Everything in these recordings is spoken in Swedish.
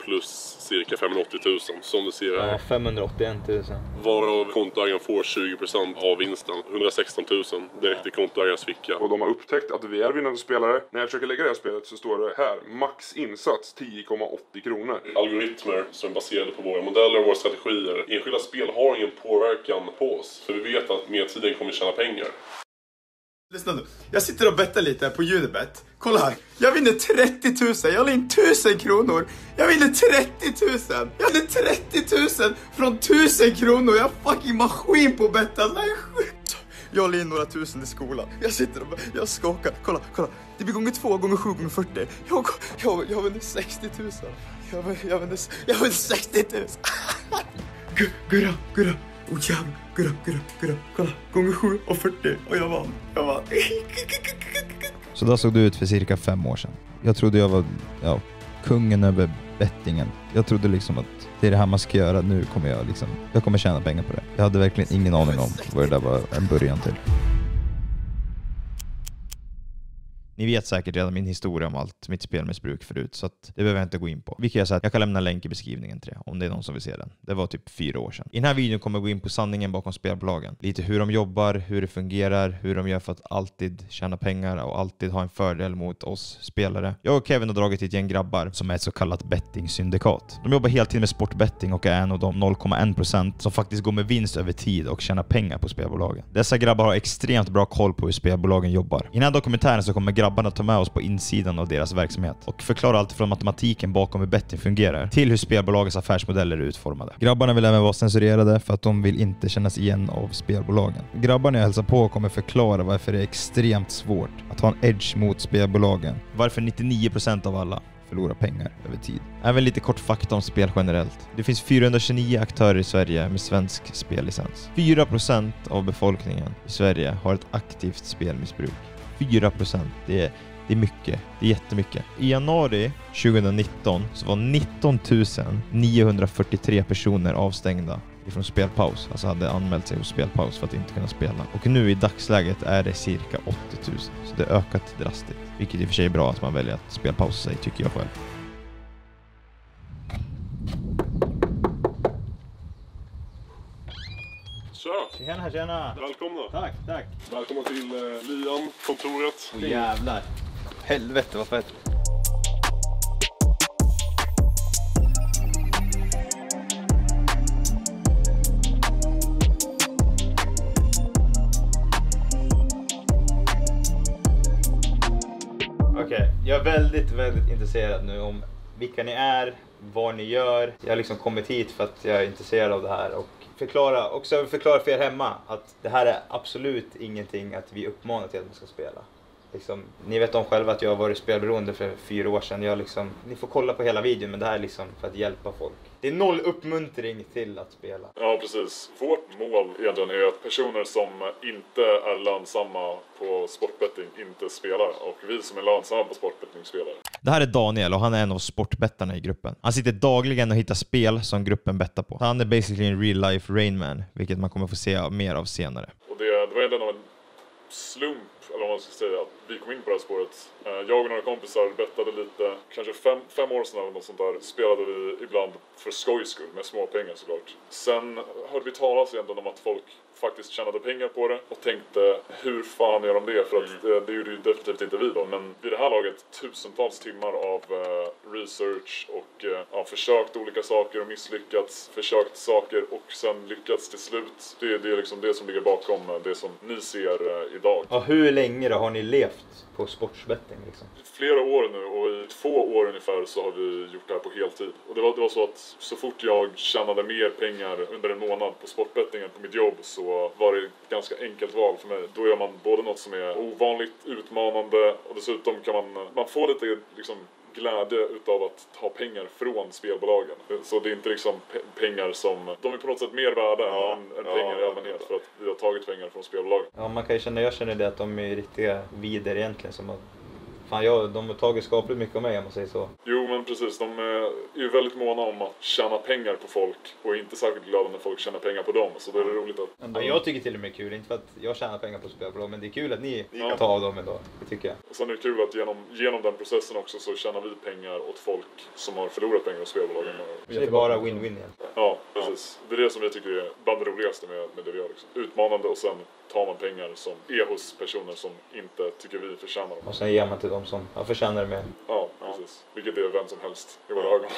plus cirka 580 000 som du ser här. Ja, 581 000. Varav kontoägaren får 20% av vinsten. 116 000 direkt i kontoägarens ficka. Och de har upptäckt att vi är vinnande spelare. När jag försöker lägga det här spelet så står det här: max insats 10,80 kronor. Algoritmer som är baserade på våra modeller och våra strategier. Enskilda spel har ingen påverkan på oss. För vi vet att med tiden kommer tjäna pengar. Lyssna nu, jag sitter och bettar lite på Unibet. Kolla här, jag vinner 30 000, jag la in 1000 kronor. Jag vinner 30 000, jag vinner 30 000 från 1000 kronor. Jag är fucking maskin på att betta, det är sjukt. Jag la in några tusen i skolan. Jag sitter och jag skakar, kolla. Det blir gånger 2, gånger 7, gånger 40. Jag vinner 60 000. Jag vinner 60 000. Gurra. Oh jävlar, gurra, kolla, gånger 7 och 40 och jag vann. Så då såg du ut för cirka 5 år sedan. Jag trodde jag var kungen över bettingen. Jag trodde liksom att det är det här man ska göra. Nu kommer jag kommer tjäna pengar på det. Jag hade verkligen ingen aning om vad det där var en början till. Ni vet säkert redan min historia om allt mitt spelmissbruk förut, så att det behöver jag inte gå in på. Vi kan säga att jag kan lämna en länk i beskrivningen till det, om det är någon som vill se den. Det var typ 4 år sedan. I den här videon kommer jag gå in på sanningen bakom spelbolagen. Lite hur de jobbar, hur det fungerar, hur de gör för att alltid tjäna pengar och alltid ha en fördel mot oss spelare. Jag och Kevin har dragit ett gäng grabbar som är ett så kallat betting-syndikat. De jobbar heltid med sportbetting och är en av de 0,1% som faktiskt går med vinst över tid och tjänar pengar på spelbolagen. Dessa grabbar har extremt bra koll på hur spelbolagen jobbar. I den här dokumentären så kommer grabbarna ta med oss på insidan av deras verksamhet och förklara allt från matematiken bakom hur betting fungerar till hur spelbolagens affärsmodeller är utformade. Grabbarna vill även vara censurerade för att de vill inte kännas igen av spelbolagen. Grabbarna jag hälsar på kommer förklara varför det är extremt svårt att ha en edge mot spelbolagen. Varför 99% av alla förlorar pengar över tid. Även lite kort fakta om spel generellt. Det finns 429 aktörer i Sverige med svensk spellicens. 4% av befolkningen i Sverige har ett aktivt spelmissbruk. 4%, det är mycket, det är jättemycket. I januari 2019 så var 19 943 personer avstängda ifrån spelpaus. Alltså hade anmält sig hos spelpaus för att inte kunna spela. Och nu i dagsläget är det cirka 80 000. Så det har ökat drastiskt. Vilket i och för sig är bra att man väljer att spelpausa sig, tycker jag själv. Tjena. Välkomna. Tack. Välkomna till Lian, kontoret. Oh, jävlar. Helvete vad fett. Okej, jag är väldigt intresserad nu om vilka ni är, vad ni gör. Jag har liksom kommit hit för att jag är intresserad av det här och förklara för er hemma att det här är absolut ingenting att vi uppmanar till att man ska spela. Liksom, ni vet om själva att jag har varit spelberoende för 4 år sedan. Ni får kolla på hela videon, men det här är liksom för att hjälpa folk. Det är 0 uppmuntring till att spela. Ja, precis. Vårt mål egentligen är att personer som inte är lönsamma på sportbetting inte spelar. Och vi som är lönsamma på sportbetting spelar. Det här är Daniel och han är en av sportbettarna i gruppen. Han sitter dagligen och hittar spel som gruppen bettar på. Han är basically en real life Rainman, vilket man kommer få se mer av senare. Och det var egentligen en slump, eller vad man ska säga, att vi kom in på det här spåret. Jag och några kompisar bettade lite, kanske 5 år sedan eller något sånt där, spelade vi ibland för skojs skull, med små pengar såklart. Sen hörde vi talas egentligen om att folk faktiskt tjänade pengar på det och tänkte, hur fan gör de det? För att det gjorde ju definitivt inte vi då. Men vid det här laget, tusentals timmar av research och försökt olika saker och misslyckats, försökt saker och sen lyckats till slut. Det är liksom det som ligger bakom det som ni ser idag. Och hur länge då har ni levt på sportsbetting liksom? Flera år nu, och i 2 år ungefär så har vi gjort det här på heltid. Och det var så att så fort jag tjänade mer pengar under en månad på sportbettingen på mitt jobb så var det ett ganska enkelt val för mig. Då gör man både något som är ovanligt utmanande och dessutom kan man få lite liksom glädje utav att ta pengar från spelbolagen. Så det är inte liksom pengar som... De är på något sätt mer värda än pengar i allmänhet för att vi har tagit pengar från spelbolagen. Ja, jag känner det att de är riktiga vider egentligen som har Fan, de har tagit skapligt mycket av mig om man säger så. Jo, men precis. De är ju väldigt måna om att tjäna pengar på folk och är inte särskilt glada när folk tjänar pengar på dem. Så det är roligt att... Ja, jag tycker till och med det är kul, inte för att jag tjänar pengar på spelbolag, men det är kul att ni kan ta av dem ändå, det tycker jag. Och sen är det kul att genom den processen också så tjänar vi pengar åt folk som har förlorat pengar hos spelbolagen. Det är bara win-win igen. Ja, precis. Det är det som jag tycker är bland det roligaste med det vi gör. Liksom. Utmanande, och sen tar man pengar som är hos personer som inte tycker vi förtjänar dem. Och sen ger man till dem som förtjänar det med. Ja, precis. Vilket är vem som helst i våra ögon.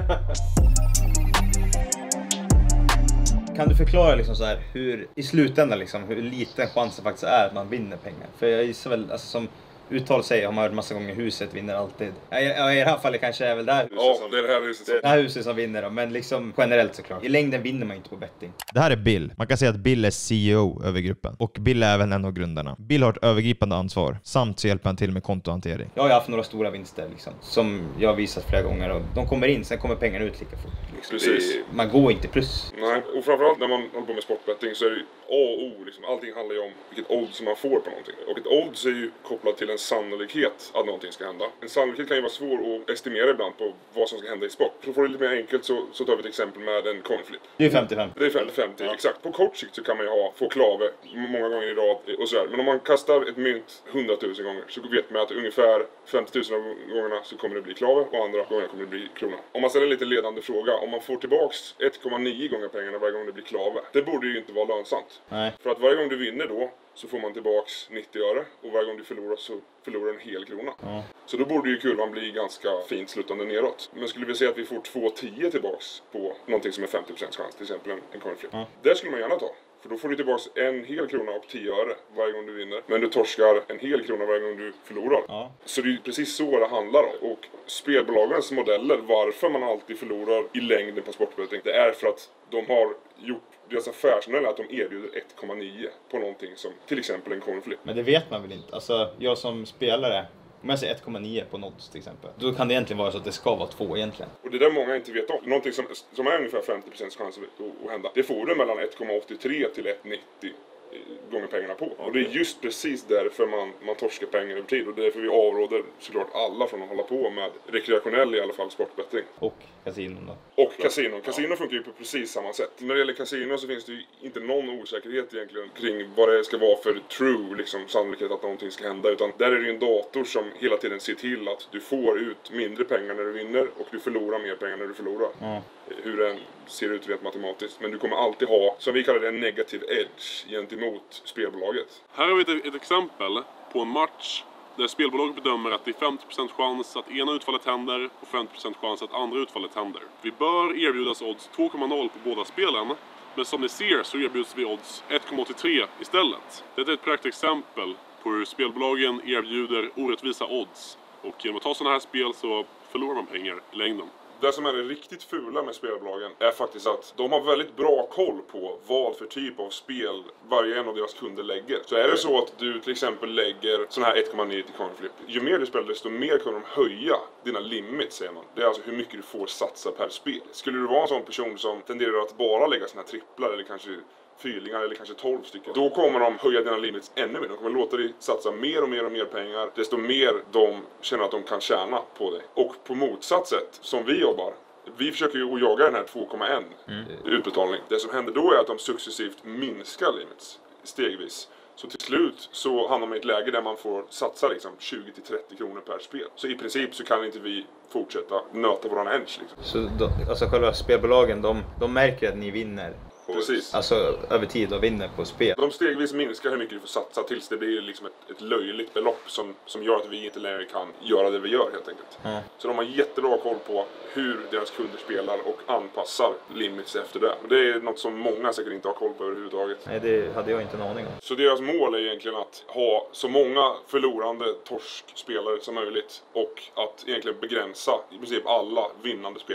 Kan du förklara liksom så här, hur i slutändan liksom, hur liten chans det faktiskt är att man vinner pengar? För jag gissar väl, alltså som uttal säger, har man hört massa gånger, huset vinner alltid. Ja, i det här fallet kanske är väl där. Ja, det är det här huset som... Det här huset som vinner då, men liksom generellt såklart. I längden vinner man inte på betting. Det här är Bill. Man kan säga att Bill är CEO över gruppen. Och Bill är även en av grundarna. Bill har ett övergripande ansvar. Samt så hjälper han till med kontohantering. Jag har haft några stora vinster liksom, som jag har visat flera gånger. Och de kommer in, sen kommer pengarna ut lika fort. Liksom. Precis. Man går inte plus. Nej, och framförallt när man håller på med sportbetting så är det A och O. Liksom. Allting handlar ju om vilket odds man får på någonting. Och ett odds är ju kopplat till en sannolikhet att någonting ska hända. En sannolikhet kan ju vara svår att estimera ibland på vad som ska hända i sport. Så får det lite mer enkelt så tar vi ett exempel med en coinflip. Det är 50-50. Det är 50-50, exakt. På kort sikt så kan man ju få klave många gånger i rad och sådär. Men om man kastar ett mynt 100 000 gånger så vet man att ungefär 50 000 gångerna så kommer det bli klave och andra gånger kommer det bli krona. Om man ställer en lite ledande fråga, om man får tillbaks 1,9 gånger pengarna varje gång det blir klave, det borde ju inte vara lönsamt. Nej. För att varje gång du vinner då så får man tillbaks 90 öre och varje gång du förlorar så förlorar en hel krona. Ja. Så då borde ju kurvan bli ganska fint slutande neråt. Men skulle vi säga att vi får 2,10 tillbaks på någonting som är 50% chans, till exempel en coinflip. Ja. Det skulle man gärna ta. För då får du tillbaks en hel krona och 10 öre varje gång du vinner. Men du torskar en hel krona varje gång du förlorar. Ja. Så det är precis så det handlar om. Och spelbolagens modeller, varför man alltid förlorar i längden på sportbetting, det är för att de har gjort deras affärsmodell är att de erbjuder 1,9 på någonting som till exempel en coinflip. Men det vet man väl inte. Alltså jag som spelare, om jag säger 1,9 på något till exempel, då kan det egentligen vara så att det ska vara 2 egentligen. Och det där många inte vet om. Någonting som är ungefär 50% chans att hända. Det får du mellan 1,83 till 1,90 gånger pengarna på. Och det är just precis därför man torskar pengar över tid. Och därför vi avråder såklart alla från att hålla på med rekreationell i alla fall sportbetting. Och kasinon då. Och kasino. Kasino funkar ju på precis samma sätt. När det gäller kasino så finns det ju inte någon osäkerhet egentligen kring vad det ska vara för true liksom, sannolikhet att någonting ska hända. Utan där är det ju en dator som hela tiden ser till att du får ut mindre pengar när du vinner och du förlorar mer pengar när du förlorar. Ja. Hur den ser ut rent matematiskt. Men du kommer alltid ha, som vi kallar det, en negativ edge gentemot spelbolaget. Här har vi ett exempel på en match där spelbolaget bedömer att det är 50% chans att ena utfallet händer och 50% chans att andra utfallet händer. Vi bör erbjudas odds 2,0 på båda spelen, men som ni ser så erbjuds vi odds 1,83 istället. Detta är ett praktexempel på hur spelbolagen erbjuder orättvisa odds, och genom att ta sådana här spel så förlorar man pengar i längden. Det som är det riktigt fula med spelbolagen är faktiskt att de har väldigt bra koll på vad för typ av spel varje en av deras kunder lägger. Så är det så att du till exempel lägger sån här 1,9 till coinflip, ju mer du spelar desto mer kommer de höja dina limits, säger man. Det är alltså hur mycket du får satsa per spel. Skulle du vara en sån person som tenderar att bara lägga såna här tripplar eller kanske fyrlingar eller kanske 12 stycken, då kommer de höja dina limits ännu mer. De kommer låta dig satsa mer och mer och mer pengar, desto mer de känner att de kan tjäna på dig. Och på motsatt sätt som vi jobbar, vi försöker ju att jaga den här 2,1 utbetalning. Det som händer då är att de successivt minskar limits stegvis. Så till slut så hamnar man i ett läge där man får satsa liksom 20-30 kronor per spel. Så i princip så kan inte vi fortsätta nöta våran edge liksom. Så alltså själva spelbolagen, de märker att ni vinner. Precis. Alltså över tid och vinner på spel. De stegvis minskar hur mycket du får satsa tills det blir liksom ett löjligt belopp som gör att vi inte längre kan göra det vi gör helt enkelt. Mm. Så de har jättebra koll på hur deras kunder spelar och anpassar limits efter det. Det är något som många säkert inte har koll på överhuvudtaget. Nej, det hade jag inte en aning om. Så deras mål är egentligen att ha så många förlorande torskspelare som möjligt och att egentligen begränsa i princip alla vinnande spelare.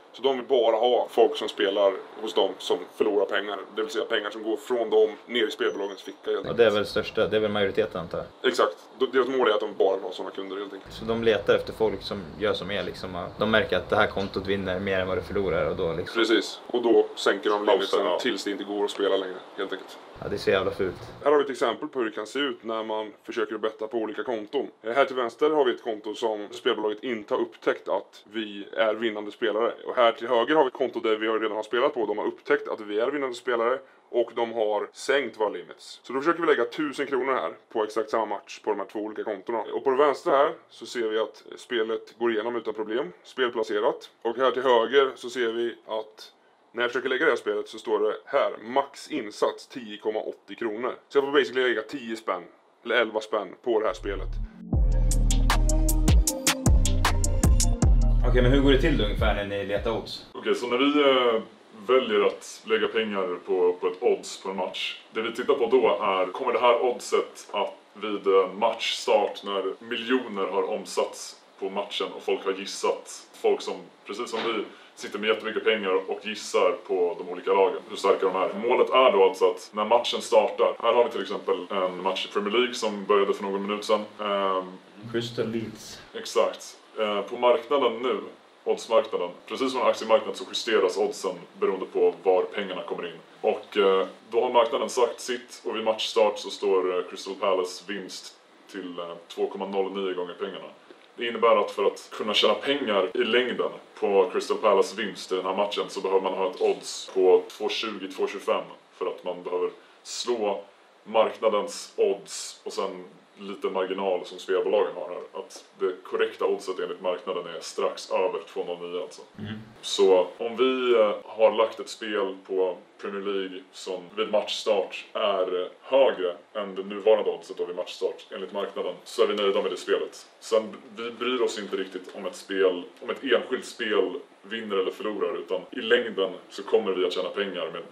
Så de vill bara ha folk som spelar hos dem som förlorar pengar. Det vill säga pengar som går från dem ner i spelbolagens ficka. Och det är väl största, det är väl majoriteten antar jag? Exakt. Deras mål är att de bara vill ha sådana kunder helt enkelt. Så de letar efter folk som gör som er liksom. De märker att det här kontot vinner mer än vad det förlorar och då liksom... Precis. Och då sänker de limiten tills det inte går att spela längre helt enkelt. Ja, det är så jävla fult. Här har vi ett exempel på hur det kan se ut när man försöker betta på olika konton. Här till vänster har vi ett konto som spelbolaget inte har upptäckt att vi är vinnande spelare. Och här till höger har vi ett konto där vi redan har spelat på. De har upptäckt att vi är vinnande spelare och de har sänkt våra limits. Så då försöker vi lägga 1000 kronor här på exakt samma match på de här två olika kontona. Och på det vänstra här så ser vi att spelet går igenom utan problem. Spelplacerat. Och här till höger så ser vi att när jag försöker lägga det här spelet så står det här max insats 10,80 kronor. Så jag får basically lägga 10 spänn eller 11 spänn på det här spelet. Okej, men hur går det till då ungefär när ni letar odds? Okej, så när vi väljer att lägga pengar på ett odds på en match. Det vi tittar på då är, kommer det här oddset att vid matchstart när miljoner har omsatts på matchen och folk har gissat, folk som precis som vi sitter med jättemycket pengar och gissar på de olika lagen, hur starka de är. Målet är då alltså att när matchen startar, här har vi till exempel en match i Premier League som började för någon minut sedan. Crystal Leeds. Exakt. På marknaden nu, oddsmarknaden, precis som en aktiemarknad så justeras oddsen beroende på var pengarna kommer in. Och då har marknaden sagt sitt och vid matchstart så står Crystal Palace vinst till 2,09 gånger pengarna. Det innebär att för att kunna tjäna pengar i längden på Crystal Palace vinst i den här matchen så behöver man ha ett odds på 2,20-2,25 för att man behöver slå marknadens odds och sen lite marginal som spelbolagen har här. Att det korrekta oddset enligt marknaden är strax över 2,09 alltså. Så om vi har lagt ett spel på Premier League som vid matchstart är högre än det nuvarande oddset då vid matchstart enligt marknaden så är vi nöjda med det spelet. Sen vi bryr oss inte riktigt om ett enskilt spel vinner eller förlorar utan i längden så kommer vi att tjäna pengar med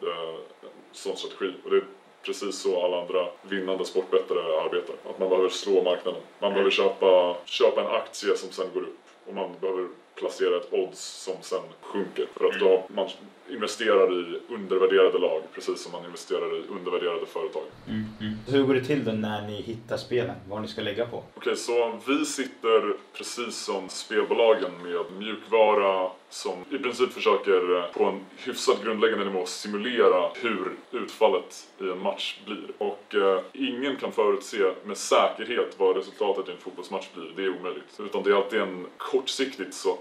sån strategi. Och det är precis så alla andra vinnande sportbettare arbetar. Att man behöver slå marknaden. Man behöver köpa en aktie som sen går upp. Och man behöver placera ett odds som sen sjunker. För att då man investerar i undervärderade lag. Precis som man investerar i undervärderade företag. Så hur går det till då när ni hittar spelen? Vad ni ska lägga på? Okej, så vi sitter precis som spelbolagen med mjukvara som i princip försöker på en hyfsat grundläggande nivå simulera hur utfallet i en match blir. Och ingen kan förutse med säkerhet vad resultatet i en fotbollsmatch blir. Det är omöjligt. Utan det är alltid kortsiktigt så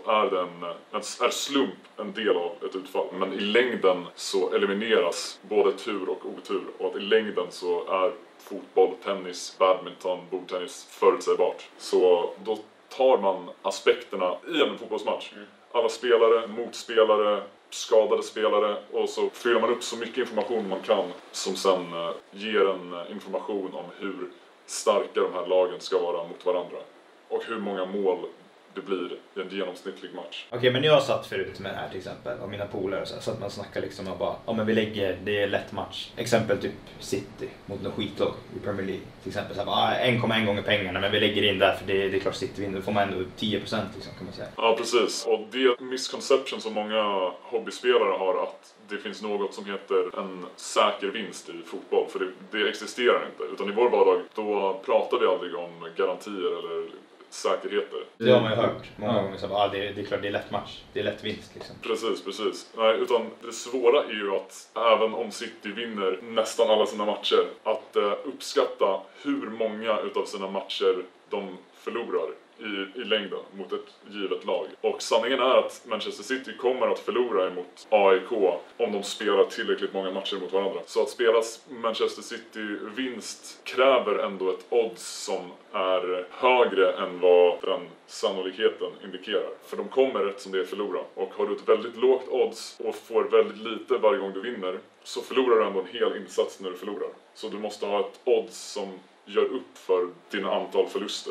är slump en del av ett utfall. Men i längden så elimineras både tur och otur. Och att i längden så är fotboll, tennis, badminton, bordtennis förutsägbart. Så då tar man aspekterna i en fotbollsmatch. Alla spelare, motspelare, skadade spelare och så fyller man upp så mycket information man kan som sen ger en information om hur starka de här lagen ska vara mot varandra. Och hur många mål det blir i en genomsnittlig match. Okej, men jag har satt förut med det här till exempel av mina polare så att man snackar liksom och bara men vi lägger, det är lätt match. Exempel typ City mot någon skitlag i Premier League till exempel så här, 1,1 gånger pengarna men vi lägger in där för det är klart City vinner. Då får man ändå 10% liksom kan man säga. Ja, precis. Och det är misconception som många hobbyspelare har att det finns något som heter en säker vinst i fotboll för det existerar inte. Utan i vår vardag då pratar vi aldrig om garantier eller säkerheter. Det har man ju hört många gånger så det är klart det är lätt match. Det är lätt vinst liksom. Precis. Nej, utan det svåra är ju att även om City vinner nästan alla sina matcher att uppskatta hur många utav sina matcher de förlorar i längden mot ett givet lag. Och sanningen är att Manchester City kommer att förlora emot AIK om de spelar tillräckligt många matcher mot varandra. Så att spelas Manchester City-vinst kräver ändå ett odds som är högre än vad den sannolikheten indikerar. För de kommer rätt som det är förlora. Och har du ett väldigt lågt odds och får väldigt lite varje gång du vinner så förlorar du ändå en hel insats när du förlorar. Så du måste ha ett odds som gör upp för dina antal förluster.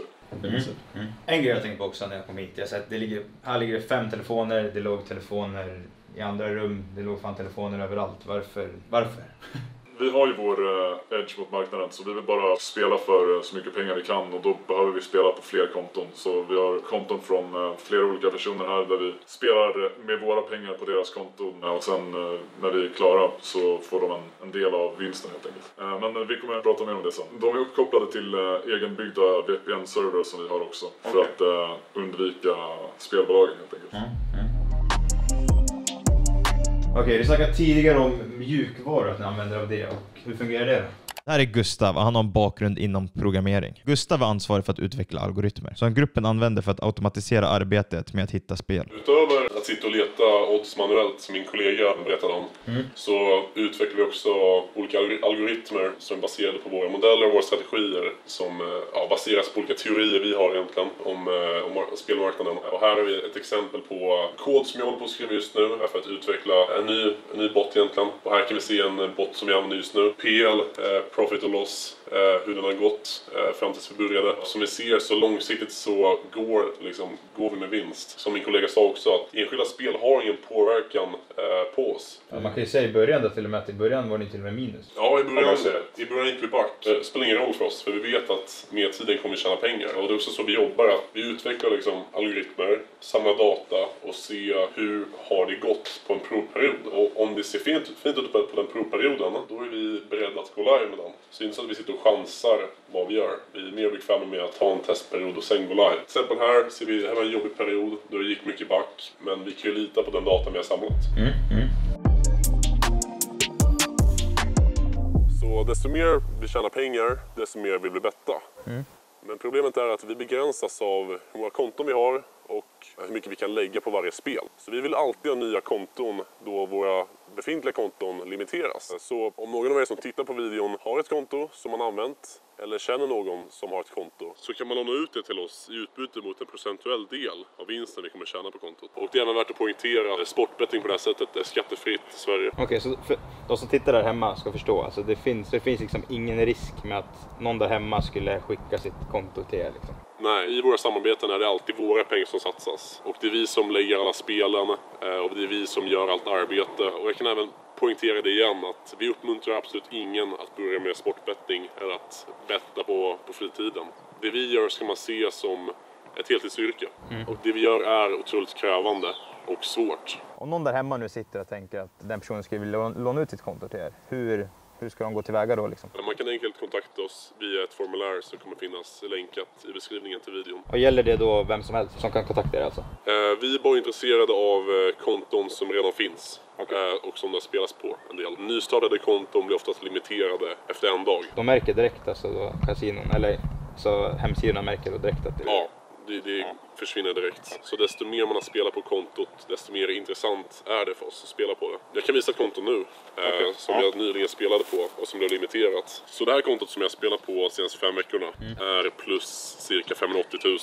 En grej jag tänkte på också när jag kom hit. Jag sett här ligger det 5 telefoner, det låg telefoner i andra rum, det låg fan telefoner överallt. Varför? Vi har ju vår edge mot marknaden, så vi vill bara spela för så mycket pengar vi kan, och då behöver vi spela på fler konton. Så vi har konton från flera olika personer här där vi spelar med våra pengar på deras konton, och sen när vi är klara så får de en del av vinsten helt enkelt. Men vi kommer att prata mer om det sen. De är uppkopplade till egenbyggda VPN-server som vi har också, för att undvika spelbolagen helt enkelt. Okej, du snackade tidigare om mjukvaror, att ni använder av det, och hur fungerar det? Det här är Gustav och han har en bakgrund inom programmering. Gustav är ansvarig för att utveckla algoritmer som gruppen använder för att automatisera arbetet med att hitta spel. Utöver att sitta och leta odds manuellt som min kollega berättade om, så utvecklar vi också olika algoritmer som är baserade på våra modeller och våra strategier, som baseras på olika teorier vi har egentligen om spelmarknaden. Och här har vi ett exempel på kod som jag håller på att skriva just nu för att utveckla en ny bot egentligen. Och här kan vi se en bot som vi använder just nu. PL, Profit och Loss, hur den har gått fram tills vi började. Som vi ser så långsiktigt så går vi med vinst. Som min kollega sa också, att enskilda spel har ingen påverkan på oss. Ja, man kan ju säga i början då, till och med att i början var ni till och med minus. Ja, i början gick vi back. Det spelar ingen roll för oss, för vi vet att med tiden kommer vi tjäna pengar. Och det är också så vi jobbar, att vi utvecklar algoritmer, samlar data och se hur har det gått på en provperiod. Och om det ser fint ut på den provperioden, då är vi beredda att gå live med den. Så det är inte så att vi sitter och chansar vad vi gör. Vi är mer bekväma med att ha en testperiod och sen gå live. Till exempel här ser vi, det här var en jobbig period då det gick mycket back, men vi kan ju lita på den data vi har samlat. Så desto mer vi tjänar pengar, desto mer vill vi betta. Men problemet är att vi begränsas av hur många konton vi har och hur mycket vi kan lägga på varje spel. Så vi vill alltid ha nya konton då våra befintliga konton limiteras. Så om någon av er som tittar på videon har ett konto som man använt, eller känner någon som har ett konto, så kan man låna ut det till oss i utbyte mot en procentuell del av vinsten vi kommer tjäna på kontot. Och det är även värt att poängtera att sportbetting på det här sättet är skattefritt i Sverige. Okej, så för de som tittar där hemma ska förstå, alltså det finns liksom ingen risk med att någon där hemma skulle skicka sitt konto till er liksom? Nej, i våra samarbeten är det alltid våra pengar som satsas. Och det är vi som lägger alla spelen och det är vi som gör allt arbete. Och jag kan även poängtera det igen, att vi uppmuntrar absolut ingen att börja med sportbetting eller att betta på fritiden. Det vi gör ska man se som ett heltidsyrke. Och det vi gör är otroligt krävande och svårt. Om någon där hemma nu sitter och tänker att den personen skulle vilja låna ut sitt konto till er, hur ska de gå tillväga då liksom? Man kan enkelt kontakta oss via ett formulär som kommer finnas länkat i beskrivningen till videon. Och gäller det då vem som helst som kan kontakta er alltså? Vi är bara intresserade av konton som redan finns och som det spelas på en del. Nystartade konton blir oftast limiterade efter en dag. De märker direkt alltså då, kasinon, eller så hemsidorna märker då direkt att det... Ja. Det försvinner direkt. Så desto mer man har spelat på kontot, desto mer intressant är det för oss att spela på det. Jag kan visa ett konto nu som jag nyligen spelade på och som blev limiterat. Så det här kontot som jag spelar på de senaste 5 veckorna är plus cirka 580 000.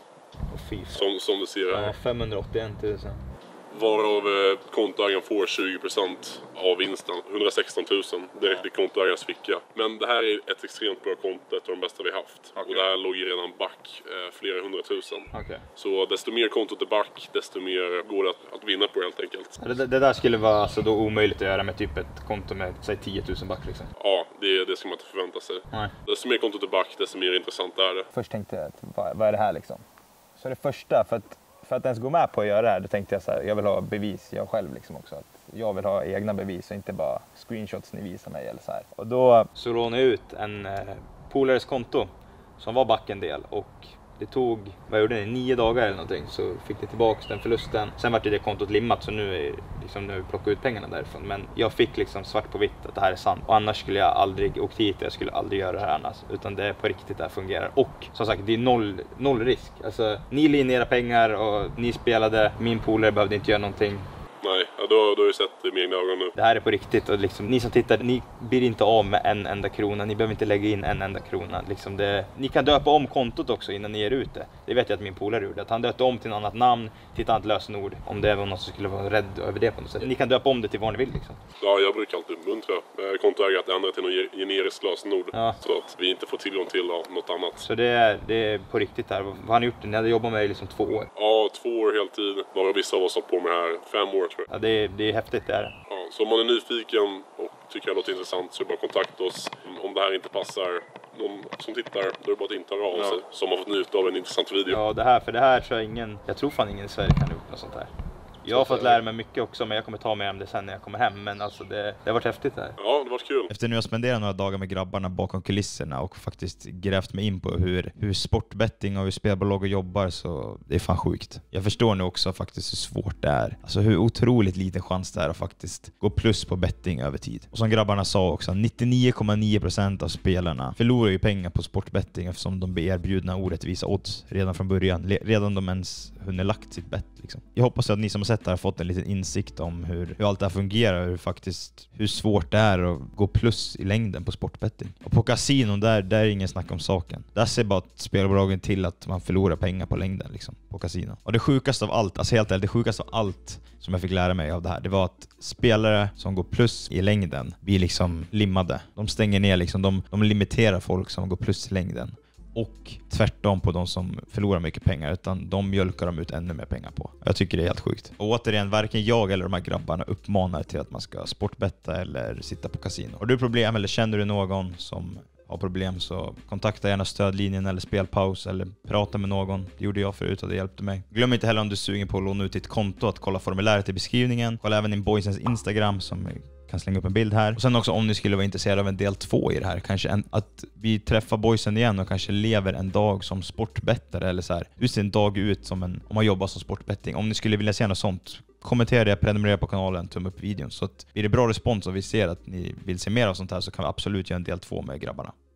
Som du ser här. 581 000. Varav kontoägaren får 20% av vinsten, 116 000 direkt i kontoägarens ficka. Men det här är ett extremt bra konto, ett av de bästa vi haft. Och det här låg ju redan back flera 100 000. Så desto mer kontot är back, desto mer går det att vinna på helt enkelt. Det där skulle vara alltså då omöjligt att göra med typ ett konto med säg 10 000 back liksom? Ja, det ska man inte förvänta sig. Nej. Desto mer kontot är back, desto mer intressant är det. Först tänkte jag att vad är det här liksom? Så det första, för att ens gå med på att göra det här, då tänkte jag så här, jag vill ha bevis jag själv liksom också. Att jag vill ha egna bevis och inte bara screenshots ni visar mig eller så här. Och då så lånade jag ut en polares konto som var back en del, och det tog, vad gjorde ni, 9 dagar eller någonting, så fick det tillbaka den förlusten. Sen var det kontot limmat, så nu plockar ut pengarna därifrån. Men jag fick liksom svart på vitt att det här är sant. Och annars skulle jag aldrig åkt hit, jag skulle aldrig göra det här annars. Utan det är på riktigt det här fungerar. Och som sagt, det är noll risk. Alltså, ni linjerade pengar och ni spelade, min polare behövde inte göra någonting. Nej, då har du sett det med egna ögon nu. Det här är på riktigt, och liksom, ni som tittar, ni blir inte av med en enda krona. Ni behöver inte lägga in en enda krona. Liksom ni kan döpa om kontot också innan ni ger ut det. Det vet jag att min polare gjorde. Att han döpte om till något annat namn, till ett annat lösenord. Om det var någon som skulle vara rädd över det på något sätt. Ni kan döpa om det till vad ni vill liksom. Ja, jag brukar alltid uppmuntra kontoägare att ändra till något generiskt lösenord. Ja. Så att vi inte får tillgång till något annat. Så det är på riktigt här. Vad har ni gjort? Ni hade jobbat med det liksom 2 år. Ja, 2 år heltid. Bara vissa av oss har på med det här 5 år tror jag. Ja, det är häftigt det här. Ja, så om man är nyfiken och tycker jag låter intressant så bara kontakta oss. Om det här inte passar någon som tittar, då är det bara att inte höra av sig. Som har fått njuta av en intressant video. Ja, det här tror jag tror fan ingen i Sverige kan ha gjort något sånt här. Jag har fått lära mig mycket också, men jag kommer ta med om det sen när jag kommer hem. Men alltså det har varit häftigt här. Ja, det har varit kul. Efter nu har spenderat några dagar med grabbarna bakom kulisserna och faktiskt grävt mig in på hur sportbetting och hur spelbolag jobbar, så det är fan sjukt. Jag förstår nu också faktiskt hur svårt det är. Alltså hur otroligt liten chans det är att faktiskt gå plus på betting över tid. Och som grabbarna sa också, 99,9% av spelarna förlorar ju pengar på sportbetting eftersom de blir erbjudna orättvisa odds redan från början. Redan de ens hunnit lagt sitt bett liksom. Jag hoppas att ni som har sett det har fått en liten insikt om hur allt det här fungerar, hur svårt det är att gå plus i längden på sportbetting. Och på kasinon där är ingen snack om saken. Där ser bara spelbolagen till att man förlorar pengar på längden liksom, på kasino. Och det sjukaste av allt, alltså helt ärligt, det sjukaste av allt som jag fick lära mig av det här, det var att spelare som går plus i längden blir liksom limmade. De stänger ner liksom, de limiterar folk som går plus i längden. Och tvärtom på de som förlorar mycket pengar, utan de mjölkar de ut ännu mer pengar på. Jag tycker det är helt sjukt. Och återigen, varken jag eller de här grabbarna uppmanar till att man ska sportbetta eller sitta på kasino. Har du problem eller känner du någon som har problem, så kontakta gärna stödlinjen eller spelpaus eller prata med någon. Det gjorde jag förut och det hjälpte mig. Glöm inte heller, om du är sugen på att låna ut ditt konto, att kolla formuläret i beskrivningen. Kolla även in Boysens Instagram som kan slänga upp en bild här. Och sen också, om ni skulle vara intresserade av en del 2 i det här, kanske att vi träffar boysen igen och kanske lever en dag som sportbettare eller så här. Hur ser en dag ut som om man jobbar som sportbetting? Om ni skulle vilja se något sånt, kommentera det, prenumerera på kanalen, tumma upp videon. Så att blir det bra respons och vi ser att ni vill se mer av sånt här, så kan vi absolut göra en del 2 med grabbarna.